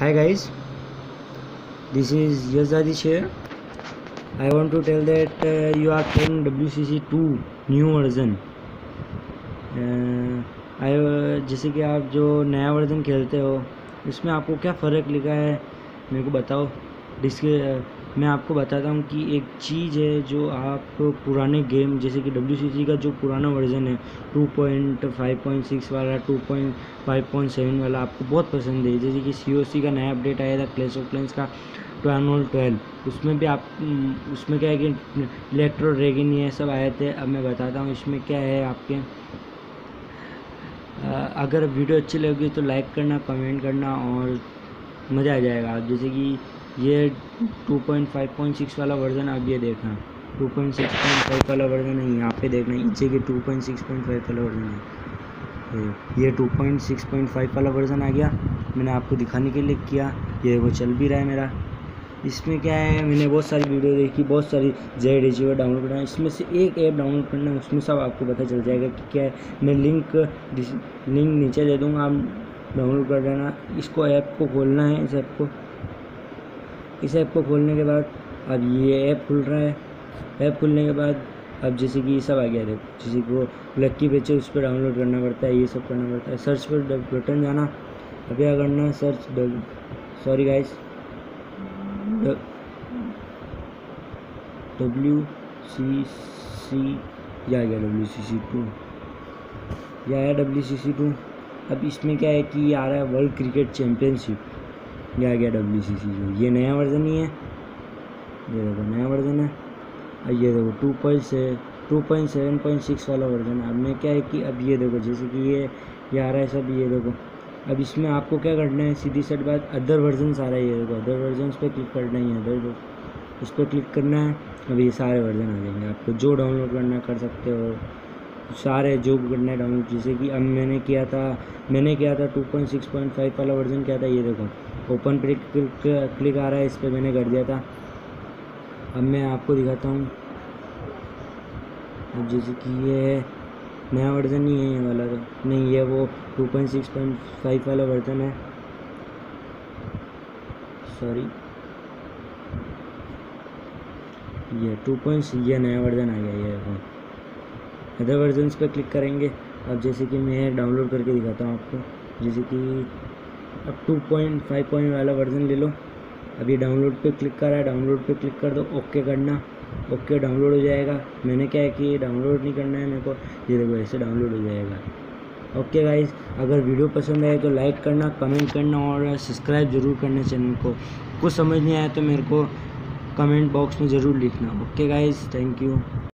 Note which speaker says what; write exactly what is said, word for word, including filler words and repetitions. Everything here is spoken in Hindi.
Speaker 1: Hi guys, this is Yazadi here. I want to tell that uh, you are playing W C C two new version. uh, I uh, जैसे कि आप जो नया वर्जन खेलते हो इसमें आपको क्या फ़र्क लिखा है मेरे को बताओ। डिस्क मैं आपको बताता हूँ कि एक चीज़ है जो आप पुराने गेम जैसे कि डब्ल्यू सी सी का जो पुराना वर्जन है two point five point six वाला two point five point seven वाला आपको बहुत पसंद है। जैसे कि सी ओ सी का नया अपडेट आया था क्लैश ऑफ क्लैंस का ट्वेल्व ट्वेल्व उसमें भी आप उसमें क्या है कि इलेक्ट्रो ड्रैगन ये सब आए थे। अब मैं बताता हूँ इसमें क्या है आपके। अगर वीडियो अच्छी लगी तो लाइक करना, कमेंट करना और मज़ा आ जाएगा। आप जैसे कि ये two point five point six वाला वर्जन आप ये देखना, two point six point five वाला वर्जन है यहाँ पे देखना, नीचे के two point six point five वाला वर्जन है। ये two point six point five वाला वर्जन आ गया, मैंने आपको दिखाने के लिए किया। ये वो चल भी रहा है मेरा। इसमें क्या है, मैंने बहुत सारी वीडियो देखी, बहुत सारी जेड एचीवर डाउनलोड करना है। इसमें से एक ऐप डाउनलोड करना है, उसमें सब आपको पता चल जाएगा कि क्या है। मैं लिंक लिंक नीचे दे दूँगा, आप डाउनलोड कर लेना। इसको ऐप को खोलना है, इस ऐप को इस ऐप को खोलने के बाद अब ये ऐप खुल रहा है। ऐप खुलने के बाद अब जैसे कि ये सब आ गया, देखो जैसे कि वो लक्की बेचे उस पर डाउनलोड करना पड़ता है, ये सब करना पड़ता है। सर्च पर बटन जाना, अब क्या करना है search sorry guys W C C या आ गया डब्ल्यू सी सी टू या आया डब्ल्यू सी सी टू। अब इसमें क्या है कि ये आ रहा है वर्ल्ड क्रिकेट चैम्पियनशिप, ये आ गया डब्ल्यू सी सी टू। ये नया वर्जन ही है, ये देखो नया वर्जन है। अब ये देखो टू पॉइंट से two point seven point six वाला वर्जन है। अब मैं क्या है कि अब ये देखो जैसे कि ये ये आ रहा है सब, ये देखो। अब इसमें आपको क्या करना है, सीधी सेट बात अदर वर्जन आ रहा है, ये देखो अदर वर्जन पे क्लिक करना ही है, अदर उस पर क्लिक करना है। अब ये सारे वर्जन आ जाएंगे, आपको जो डाउनलोड करना कर सकते हो, सारे जो करना है डाउनलोड। जैसे कि अब मैंने किया था मैंने किया था two point six point five वाला वर्जन किया था, ये देखो ओपन पर क्लिक क्लिक आ रहा है, इस पर मैंने कर दिया था। अब मैं आपको दिखाता हूँ। अब जैसे कि ये नया वर्जन नहीं है, ये वाला तो नहीं, ये वो two point six point five वाला वर्जन है, सॉरी ये टू पॉइंट ये नया वर्जन आ गया। ये वो अदर वर्जन्स पे क्लिक करेंगे। अब जैसे कि मैं डाउनलोड करके दिखाता हूँ आपको। जैसे कि अब टू पॉइंट फाइव पॉइंट वाला वर्जन ले लो। अभी डाउनलोड पे क्लिक कर रहा है, डाउनलोड पे क्लिक कर दो, ओके करना, ओके डाउनलोड हो जाएगा। मैंने क्या है कि डाउनलोड नहीं करना है मेरे को, ये देखो ऐसे डाउनलोड हो जाएगा। ओके गाइस, अगर वीडियो पसंद आए तो लाइक करना, कमेंट करना और सब्सक्राइब ज़रूर करना चैनल को। कुछ समझ नहीं आया तो मेरे को कमेंट बॉक्स में ज़रूर लिखना। Okay guys, thank you.